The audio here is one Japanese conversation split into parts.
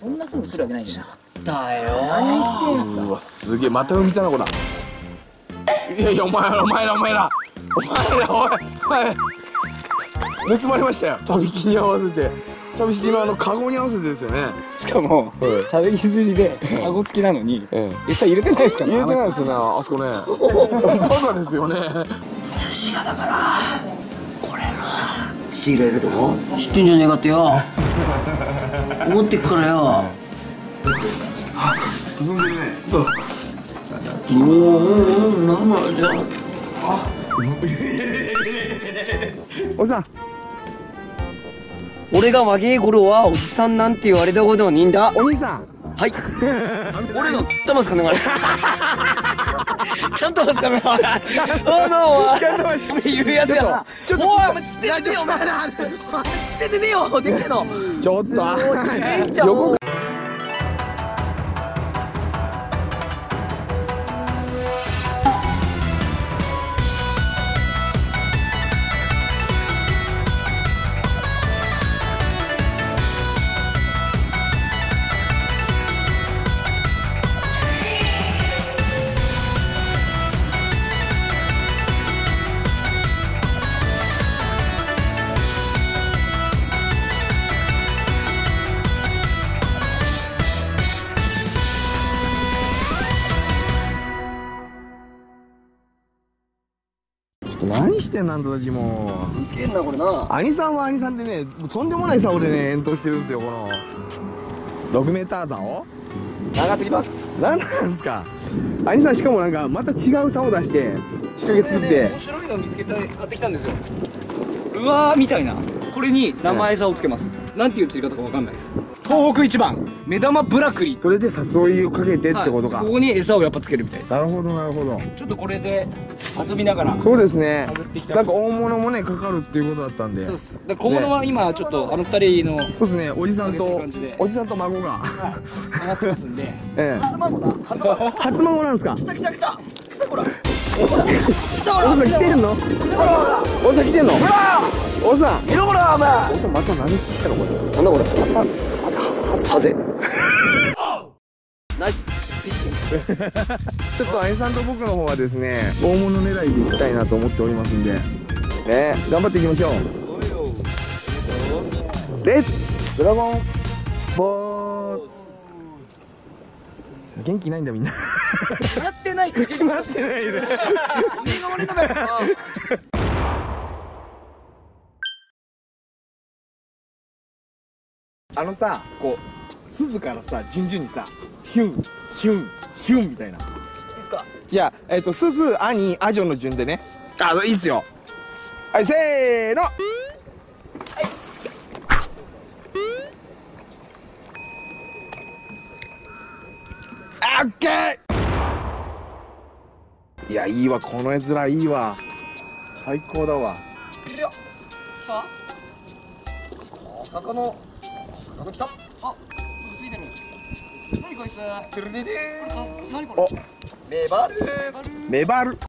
そんなすぐ来るわけないんだよ。 だよ。 何してんすか。 うわすげえ、また海たなこだ。いやいや、お前らおい盗まれましたよ。サビキに合わせて、サビキのカゴに合わせてですよね。 しかもサビキ釣りでカゴ付きなのに餌入れてないですからね。 入れてないですよね、あそこね。バカですよね。 寿司屋だからこれな仕入れるとこ知ってんじゃねえかってよ。思ってっからよ。 進んでるね。 生じゃん。 おじさん、 俺が若え頃はおじさんなんて言われたことはねえんだ。 お兄さん。 はい。俺のってますかね、あれ。ちゃんとますかね、おのちゃんとます言うやつやな。 ちょっとおい、お前捨ててねえよ、お前。捨ててねえよ、でけえの。 ちょっと横何してんのあんたたちもう。 いけんな、これな。 兄さんは兄さんでね、とんでもない竿でね、遠投してるんですよ、この6メーター竿。 長すぎます。 何なんですか兄さん。しかもなんかまた違う竿出して仕掛け作って、 面白いの見つけて買ってきたんですよ。うわーみたいな。これに生餌をつけます。なんていう釣り方かわかんないです。東北一番目玉ブラクリ。 それで誘いをかけてってことか、 はい、ここに餌をやっぱつけるみたいな。 なるほどなるほど。 ちょっとこれで遊びながら。 そうですね。 探ってきた。 なんか大物もねかかるっていうことだったんで。 そうです。で小物は今ちょっと二人のそうですね。おじさんと孫が上がってますんで。 ええ。 初孫だ。 初孫なんですか。 来たほら。来たほおじさん来てんの？おじさん来てんの？おじさん。 見ろほらお前。 おじさんまた何すったのこれ。 なんだこれ。またハゼ。ナイスフィッシング。 ちょっと兄さんと僕の方はですね、大物狙いでいきたいなと思っておりますんで、ね、頑張っていきましょう。レッツドラゴンボース。元気ないんだみんな。 決まってない。 決まってないで。 おめえが俺だべ。 さ、こう鈴からさ、順々にさ、ヒュンヒュンヒュンみたいな。いいいっすか。 や、鈴、兄、アジョの順でね。あ、いいっすよ。はい、せーの。オッケー。いや、いいわ、この絵面いいわ。最高だわ。 いるよ。さあ。魚来た。あ、ついてる。何こいつ。てるねでー。何これ。メバル。 メバル。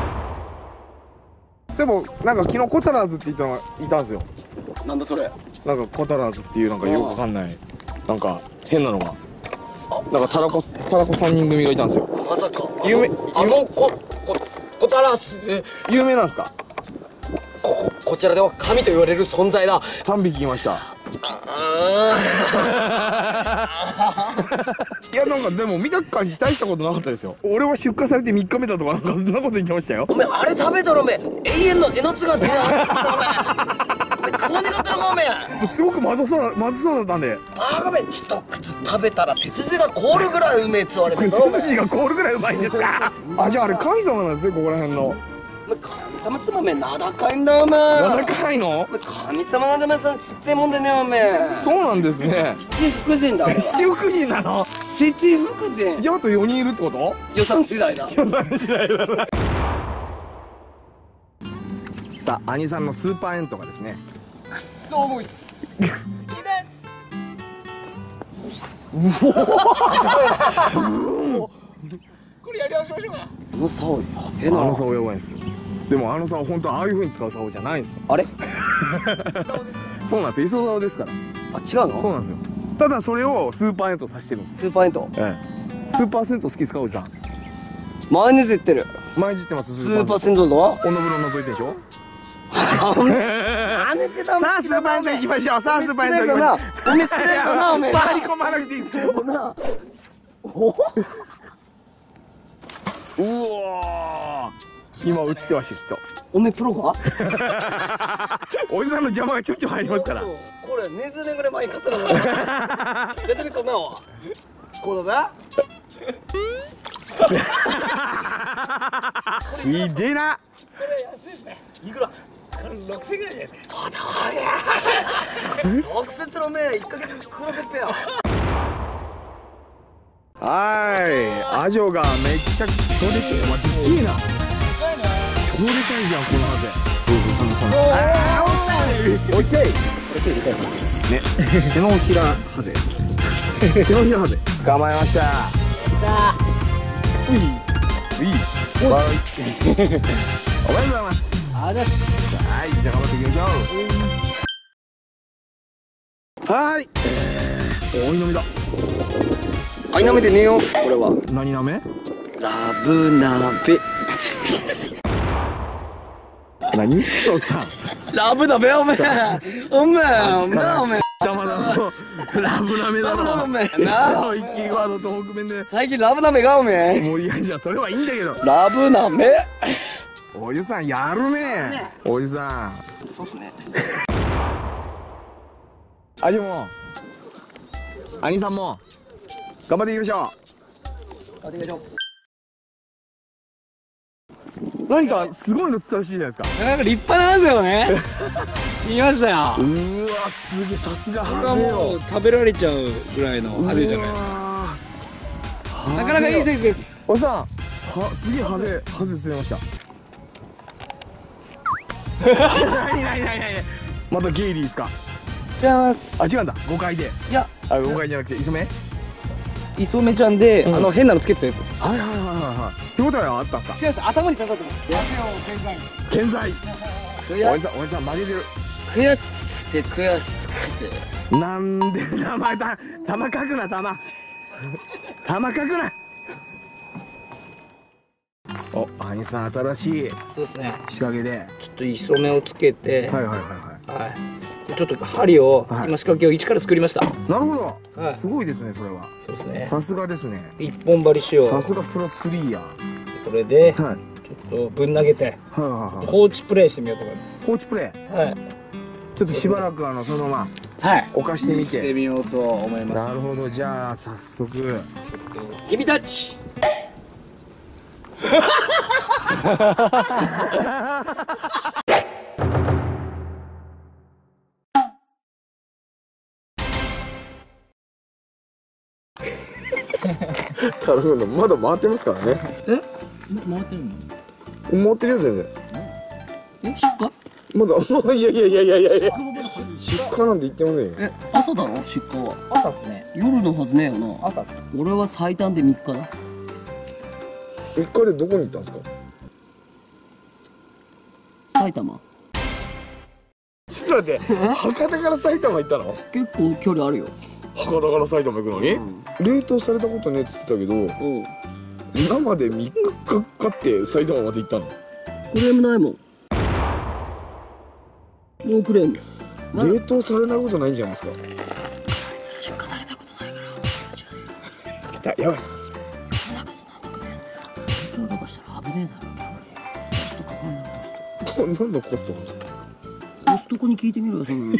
そういえば、なんか昨日コタラーズって言ったのがいたんですよ。 なんだそれ。 なんかコタラーズっていうなんかよくわかんない、なんか変なのが。なんかタラコ3人組がいたんですよ。 まさか。 有名コタラス。 有名なんですか。 こちらでは神と言われる存在だ。 3匹いました。いや、なんかでも見た感じ大したことなかったですよ。俺は出荷されて3日目だとかなんかそんなこと言ってましたよ。 おめえあれ食べたらおめえ永遠のえのつが出なおめえ顔願ったのかおめえ。 すごくまずそうだったんで。 バカめ一口食べたら背筋が凍るぐらいうめえつわれてるぞ。 背筋が凍るぐらいうまいんですか。あ、じゃああれ神様なんですね、ここら辺の。 神様っておめえ名高いんだおめえ。 名高いの？ 神様なんだおめえさんつってもんでねおめえ。 そうなんですね。 七福神だ。 七福神なの？ 七福神。 じゃああと4人いるってこと？ 予算次第だ。 予算次第だ。さあ、兄さんのスーパーエントがですね。 くっそ重いっす。いいです。これやり直しましょうか。あの竿やべえな。 あの竿やばいんですよ。でもあの竿本当ああいう風に使う竿じゃないんですよ。 あれ？ そうなんですよ。磯竿ですから。 あ、違うの？ そうなんですよ。 ただそれをスーパーエントさしてるんです。 スーパーエント。 スーパー銭湯好きですかおじさん。 マヨネーズ言ってる。 毎日言ってます。 スーパー銭湯だろ。 おの風呂覗いてでしょ。 跳ねてた。 さあスーパーエント行きましょう。さあスーパーエント行きましょう。 おめつけれるかなおめえ。 回り込まなくていい。うわー、今映ってました人。 おめえプロか。 おじさんの邪魔がちょっちょ入りますから。 これ20年ぐらい前に買ったのか。出てみとんなわ。こうだひでえな。 これ安いですね。いくら？6000円ぐらいじゃないですか。6000の目1ヶ月黒せっぺや。 はーい、アジョがめっちゃクソ出て、まあ、でっけえな。超でかいじゃんこのハゼ。おいしい。これ手入れたいね。手のひらハゼ。手のひらハゼ。捕まえました。うい。おめでとうございます。はい、じゃあ頑張っていきましょう。はーい。おいのみだ。 あいなめでねえよ。これは何なめ？ ラブ鍋。 何？おさん。 ラブ鍋おめえ。おめえ。なおめえ。 たまだのラブなめだろ。 ラブ鍋おめえ。なあ。 一気ワードと北弁で。 最近ラブ鍋がおめえ。 もういやじゃあそれはいいんだけど。 ラブ鍋。 おじさんやるね。おじさん。 そうっすね。 あじも。兄さんも。頑張っていきましょお願いします。 う。何かすごいの伝らしいじゃないですか。 なんか立派なんですよね。言いましたよ。 うーわすげえさすがこれはもう食べられちゃうぐらいのハゼじゃないですか。なかなかいいサイズです。 おじさんすげえハゼ釣れました。何またゲイリーですか。 違います。 あ違うんだ誤解で。 いや、 誤解じゃなくて磯目。 磯目ちゃんで、変なのつけてたやつです。 はいはいはいはいってことはあったんですか。 違います。頭に刺さってます。 健在。おじさん負けてる。 悔しくて悔しくて。 なんで玉書くな玉書くな。お兄さん新しいそうですね。 仕掛けで。 ちょっと磯目をつけて、 はいはいはいははい。ちょっと針を、 はい今仕掛けを一から作りました。 い。なるほど、 はいすごいですねそれは。 そうですね。 さすがですね。 一本針しよう。 さすがプロ3や。 これで、 はいちょっとぶん投げて、 はいはいはい。 放置プレイしてみようと思います。 放置プレイ。 はい。 ちょっとしばらくそのままはい。 置かしてみしてて。 みようと思います。 なるほどじゃあ早速。 君たち。 タルフのまだ回ってますからね。 回ってるの？ 回ってるよ全然。 出荷？ まだいや出荷なんて言ってませんよ。 朝だろ出荷は。 朝っすね。 夜のはずねえよな。 朝っす。 俺は最短で3日だ。 3日でどこに行ったんですか。 埼玉。 ちょっと待って博多から埼玉行ったの。 結構距離あるよ。 博多から埼玉行くのに、冷凍されたことねえっつってたけど、生で3日かかって埼玉まで行ったの。 クレームないもん。ノークレーム。 冷凍されないことないんじゃないですか。 出荷されたことないから。 やばいっすか。 なんかそんな甘くねえんだよ。冷凍とかしたら危ねえだろ逆に。コストかかんないコスト。 何のコストなんですか。 コストコに聞いてみろよその。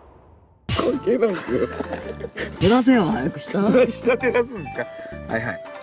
関係ないんですよ。 減らせよ早くした。 下照らすんですか。はいはい。